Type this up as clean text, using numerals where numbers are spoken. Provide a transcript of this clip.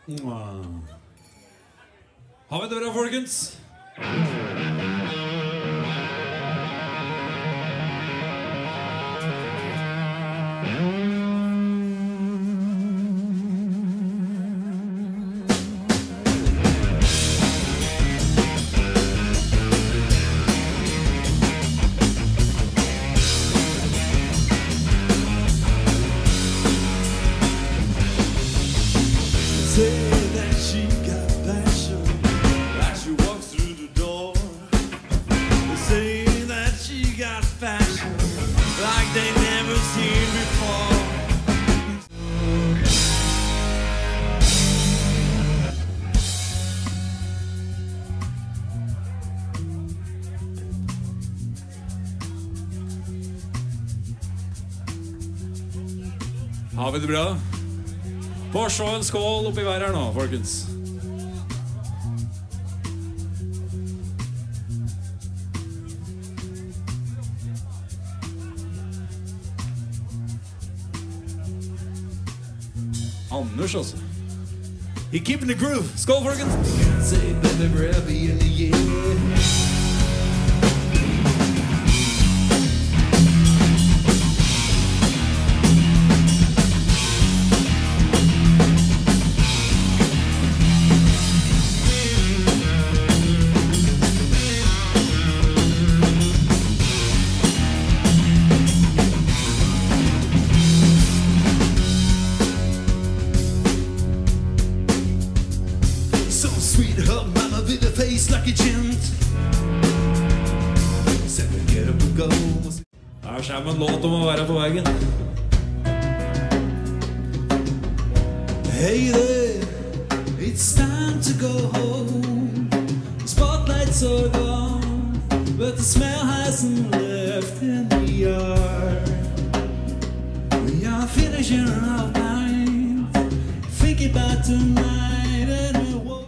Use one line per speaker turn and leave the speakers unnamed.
Har vi det bra, folkens?
Say that she got passion, like she walks through the door. They say that she got fashion, like they never seen before.
Har vi det bra? Få se en skål oppi hver her nå, folkens. Anders, altså.
He keeping the groove.
Skål, folkens!
Say baby, grab me in the air. Sweet hug, mama, with a face like a gent. Said we get up and go.
Her kommer en låt om å være på veien.
Hey there, it's time to go home. The spotlights are gone, but the smell hasn't left in the yard. We are finishing our night, thinking about tonight, and we